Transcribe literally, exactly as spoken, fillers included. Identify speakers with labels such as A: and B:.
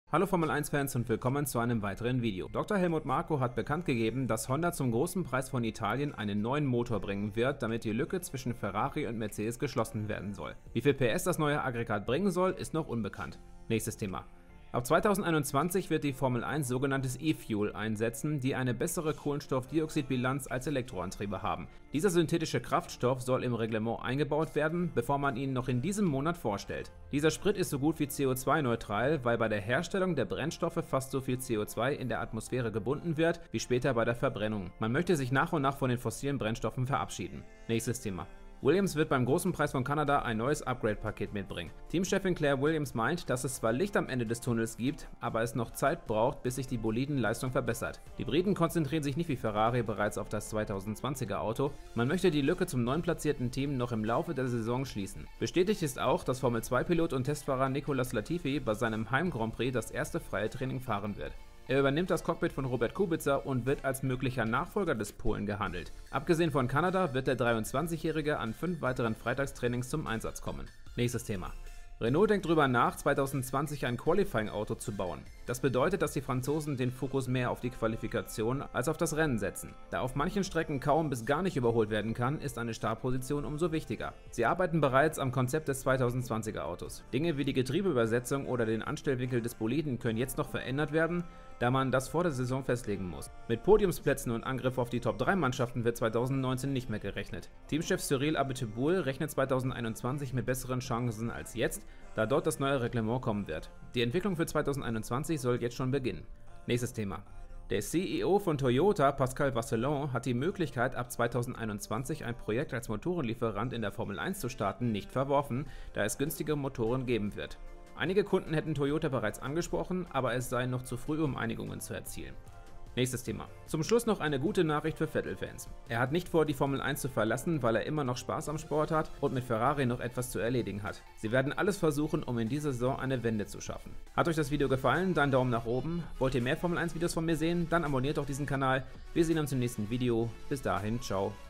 A: Hallo Formel eins Fans und willkommen zu einem weiteren Video. Doktor Helmut Marko hat bekannt gegeben, dass Honda zum großen Preis von Italien einen neuen Motor bringen wird, damit die Lücke zwischen Ferrari und Mercedes geschlossen werden soll. Wie viel P S das neue Aggregat bringen soll, ist noch unbekannt. Nächstes Thema. Ab zweitausendeinundzwanzig wird die Formel eins sogenanntes E-Fuel einsetzen, die eine bessere Kohlenstoffdioxidbilanz als Elektroantriebe haben. Dieser synthetische Kraftstoff soll im Reglement eingebaut werden, bevor man ihn noch in diesem Monat vorstellt. Dieser Sprit ist so gut wie C O zwei neutral, weil bei der Herstellung der Brennstoffe fast so viel C O zwei in der Atmosphäre gebunden wird, wie später bei der Verbrennung. Man möchte sich nach und nach von den fossilen Brennstoffen verabschieden. Nächstes Thema. Williams wird beim großen Preis von Kanada ein neues Upgrade-Paket mitbringen. Teamchefin Claire Williams meint, dass es zwar Licht am Ende des Tunnels gibt, aber es noch Zeit braucht, bis sich die Bolidenleistung verbessert. Die Briten konzentrieren sich nicht wie Ferrari bereits auf das zweitausendzwanziger Auto. Man möchte die Lücke zum neun platzierten Team noch im Laufe der Saison schließen. Bestätigt ist auch, dass Formel zwei Pilot und Testfahrer Nicolas Latifi bei seinem Heim-Grand Prix das erste freie Training fahren wird. Er übernimmt das Cockpit von Robert Kubica und wird als möglicher Nachfolger des Polen gehandelt. Abgesehen von Kanada wird der dreiundzwanzigjährige an fünf weiteren Freitagstrainings zum Einsatz kommen. Nächstes Thema. Renault denkt darüber nach, zweitausendzwanzig ein Qualifying-Auto zu bauen. Das bedeutet, dass die Franzosen den Fokus mehr auf die Qualifikation als auf das Rennen setzen. Da auf manchen Strecken kaum bis gar nicht überholt werden kann, ist eine Startposition umso wichtiger. Sie arbeiten bereits am Konzept des zweitausendzwanziger Autos. Dinge wie die Getriebeübersetzung oder den Anstellwinkel des Boliden können jetzt noch verändert werden, da man das vor der Saison festlegen muss. Mit Podiumsplätzen und Angriff auf die Top drei Mannschaften wird zweitausendneunzehn nicht mehr gerechnet. Teamchef Cyril Abiteboul rechnet zweitausendeinundzwanzig mit besseren Chancen als jetzt, da dort das neue Reglement kommen wird. Die Entwicklung für zweitausendeinundzwanzig soll jetzt schon beginnen. Nächstes Thema. Der C E O von Toyota, Pascal Vasselon, hat die Möglichkeit, ab zweitausendeinundzwanzig ein Projekt als Motorenlieferant in der Formel eins zu starten, nicht verworfen, da es günstige Motoren geben wird. Einige Kunden hätten Toyota bereits angesprochen, aber es sei noch zu früh, um Einigungen zu erzielen. Nächstes Thema. Zum Schluss noch eine gute Nachricht für Vettel-Fans. Er hat nicht vor, die Formel eins zu verlassen, weil er immer noch Spaß am Sport hat und mit Ferrari noch etwas zu erledigen hat. Sie werden alles versuchen, um in dieser Saison eine Wende zu schaffen. Hat euch das Video gefallen? Dann Daumen nach oben. Wollt ihr mehr Formel eins Videos von mir sehen? Dann abonniert doch diesen Kanal. Wir sehen uns im nächsten Video. Bis dahin, ciao.